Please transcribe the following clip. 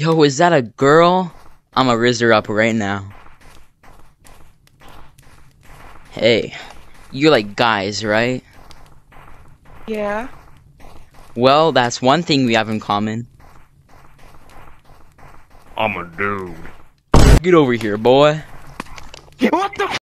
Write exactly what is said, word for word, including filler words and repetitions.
Yo, is that a girl? I'ma rizz her up right now. Hey, you like guys, right? Yeah. Well, that's one thing we have in common. I'm a dude. Get over here, boy. What the